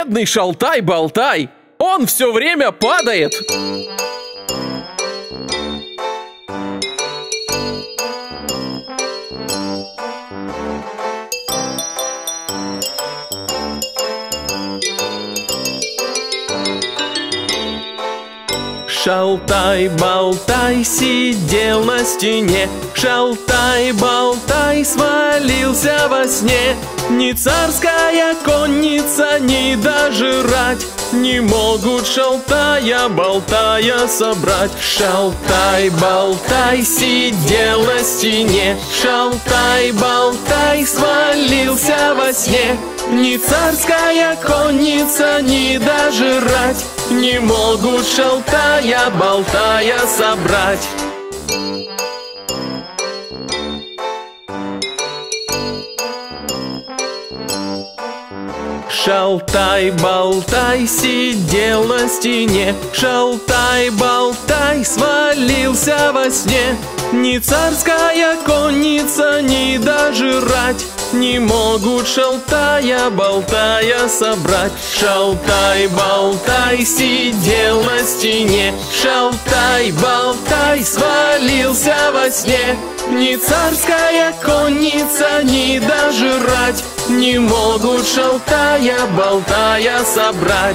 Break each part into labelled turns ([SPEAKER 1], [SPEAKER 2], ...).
[SPEAKER 1] Бедный шалтай-болтай, он все время падает. Шалтай-болтай сидел на стене, шалтай-болтай свалился во сне. Ни царская конница, ни даже рать не могут шалтая-болтая собрать. Шалтай-болтай сидел на стене, шалтай-болтай свалился во сне. Ни царская конница, ни даже рать не могут шалтая-болтая собрать. Шалтай-болтай сидел на стене, шалтай-болтай свалился во сне. Ни царская конница, ни даже рать не могут шалтая-болтая собрать. Шалтай-болтай сидел на стене, шалтай-болтай свалился во сне. Ни царская конница, ни даже рать не могут шалтая-болтая собрать.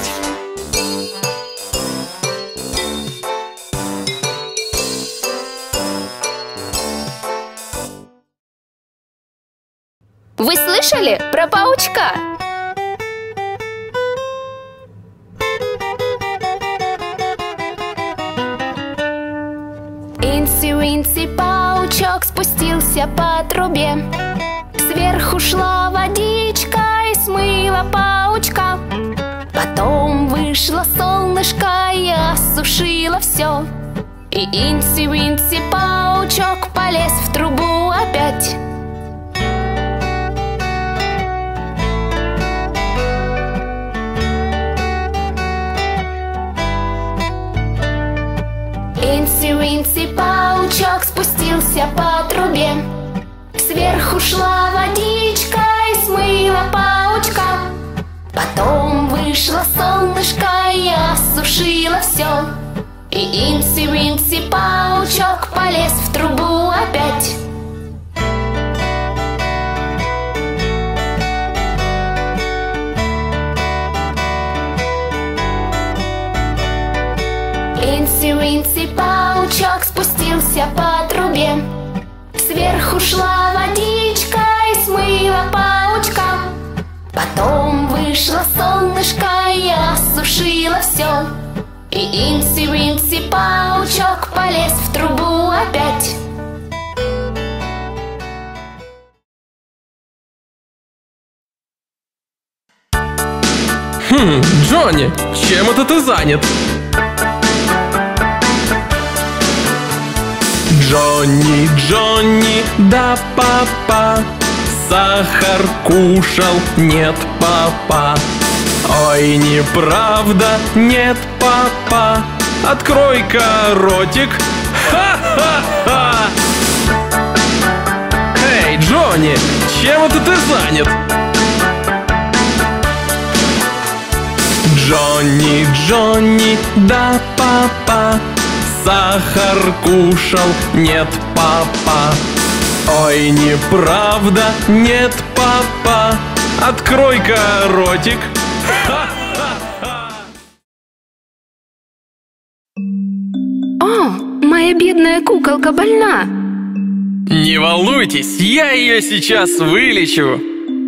[SPEAKER 2] Вы слышали про паучка? Инси-винси паучок спустился по трубе. Сверху шла водичка и смыла паучка. Потом вышло солнышко и осушило все. И инси-винси паучок полез в трубу опять. Инси-винси паучок спустился по трубе. Сверху шла водичка и смыла паучка. Потом вышло солнышко и осушило все. И инси-винси паучок полез в трубу опять. Инси-винси паучок спустился по трубе. Сверху шла водичка и смыла паучка. Потом вышло солнышко и осушило все. И инси-винси паучок полез в трубу опять.
[SPEAKER 1] Джонни, чем это ты занят? Джонни, Джонни, да папа, сахар кушал, нет папа. Ой, неправда, нет папа, открой-ка ротик, ха-ха-ха. Эй, Джонни, чем это ты занят? Джонни, Джонни, да папа, сахар кушал, нет папа. Ой, неправда, нет папа, открой-ка ротик.
[SPEAKER 2] О, моя бедная куколка больна.
[SPEAKER 1] Не волнуйтесь, я ее сейчас вылечу.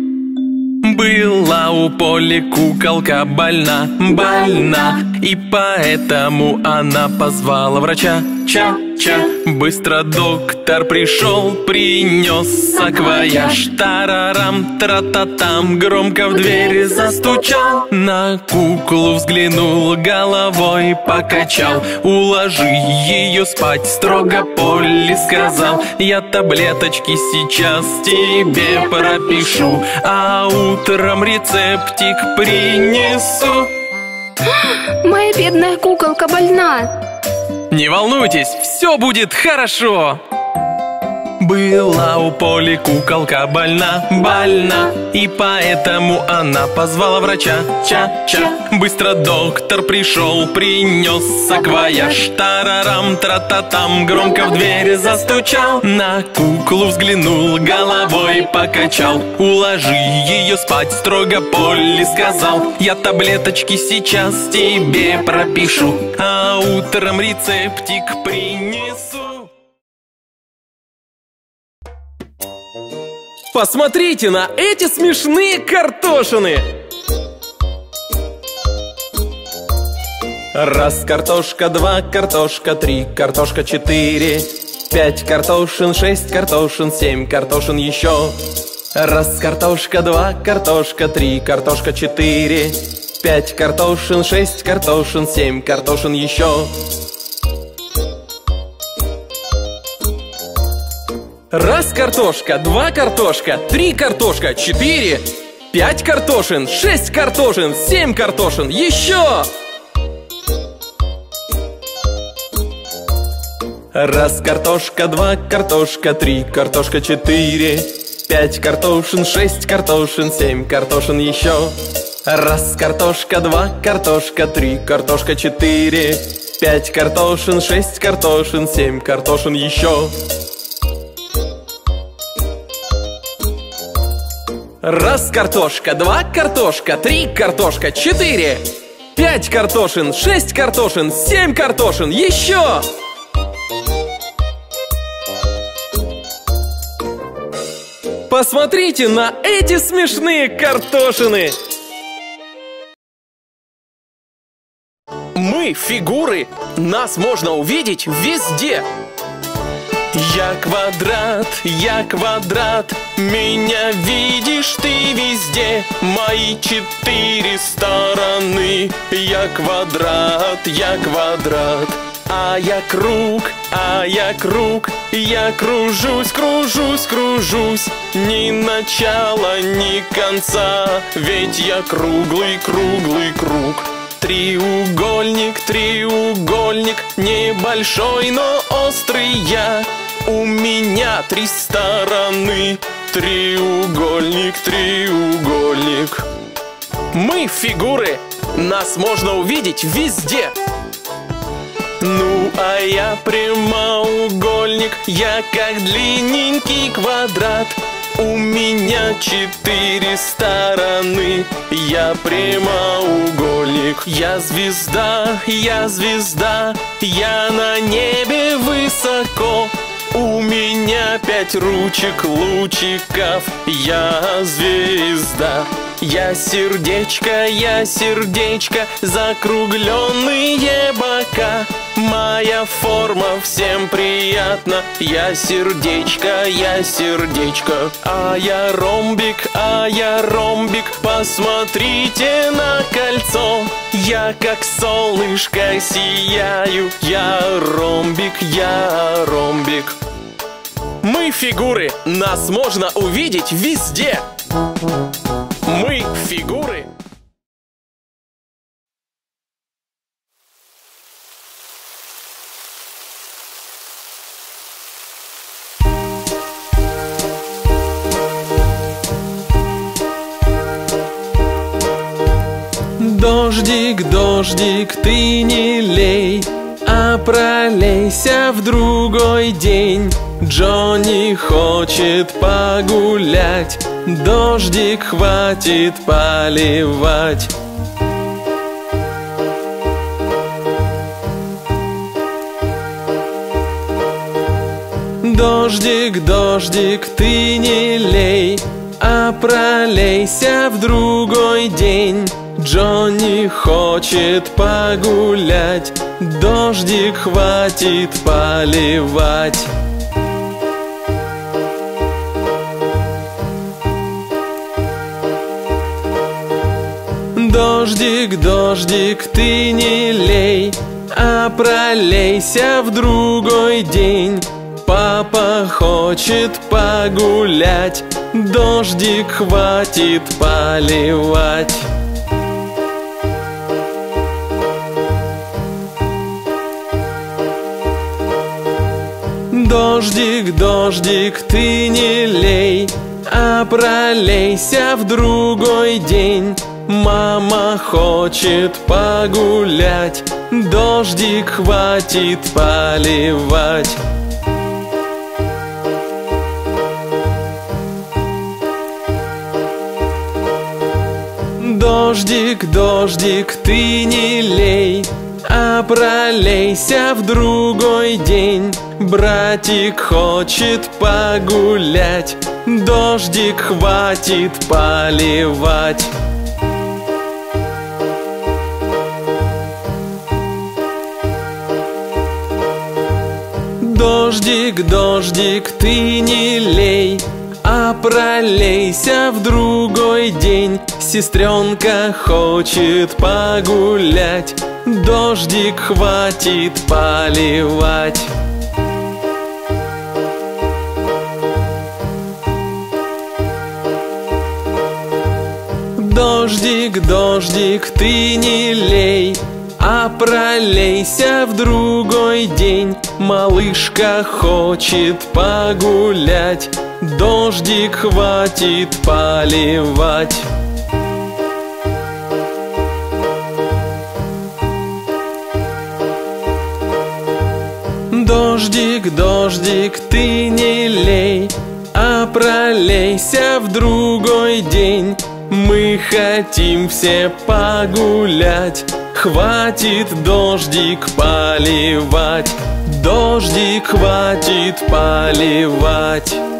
[SPEAKER 1] Была у Полли куколка больна, больна, и поэтому она позвала врача. Ча-ча, быстро доктор пришел, принес саквояж. Тарарам, тра-та-там, громко в дверь застучал. На куклу взглянул, головой покачал. Уложи ее спать, строго Полли сказал. Я таблеточки сейчас тебе пропишу, а утром рецептик принесу.
[SPEAKER 2] Моя бедная куколка больна.
[SPEAKER 1] Не волнуйтесь, все будет хорошо. Была у Поли куколка больна, больна, и поэтому она позвала врача. Ча-ча, быстро доктор пришел, принес саквояж. Тарарам, тра-та-там, громко в дверь застучал. На куклу взглянул, головой покачал. Уложи ее спать, строго Полли сказал. Я таблеточки сейчас тебе пропишу, а утром рецептик принесу. Посмотрите на эти смешные картошины! Раз картошка, два картошка, три картошка, четыре, пять картошин, шесть картошин, семь картошин еще. Раз картошка, два картошка, три картошка, четыре, пять картошин, шесть картошин, семь картошин еще. Раз картошка, два картошка, три картошка, четыре, пять картошин, шесть картошин, семь картошин еще. Раз картошка, два картошка, три картошка, четыре, пять картошин, шесть картошин, семь картошин еще. Раз картошка, два картошка, три картошка, четыре, пять картошин, шесть картошин, семь картошин еще. Раз картошка, два картошка, три картошка, четыре, пять картошин, шесть картошин, семь картошин еще. Посмотрите на эти смешные картошины! Мы фигуры, нас можно увидеть везде. Я квадрат, меня видишь ты везде. Мои четыре стороны. Я квадрат, а я круг, я кружусь, ни начала, ни конца, ведь я круглый круг. Треугольник, небольшой, но острый я. У меня три стороны. Треугольник. Мы фигуры, нас можно увидеть везде. Ну, а я прямоугольник, я как длинненький квадрат. У меня четыре стороны. Я прямоугольник. Я звезда, я на небе высоко. У меня пять ручек, лучиков. Я звезда. Я сердечко, закругленные бока. Моя форма всем приятна. Я сердечко. А я ромбик, посмотрите на кольцо. Я как солнышко сияю. Я ромбик. Мы фигуры, нас можно увидеть везде. Мы фигуры. Дождик, ты не лей, а пролейся в другой день. Джонни хочет погулять, дождик хватит поливать. Дождик, ты не лей, а пролейся в другой день. Джонни хочет погулять, дождик хватит поливать. Дождик, ты не лей, а пролейся в другой день. Папа хочет погулять, дождик хватит поливать. Дождик, дождик, ты не лей, а пролейся в другой день. Мама хочет погулять, дождик, хватит поливать. Дождик, дождик, ты не лей, а пролейся в другой день. Братик хочет погулять, дождик, хватит поливать. Дождик, дождик, ты не лей, а пролейся в другой день. Сестренка хочет погулять, дождик, хватит поливать. Дождик, дождик, ты не лей, а пролейся в другой день. Малышка хочет погулять, дождик, хватит поливать. Дождик, дождик, ты не лей, а пролейся в другой день. Мы хотим все погулять, хватит дождик поливать. Дождик, хватит поливать.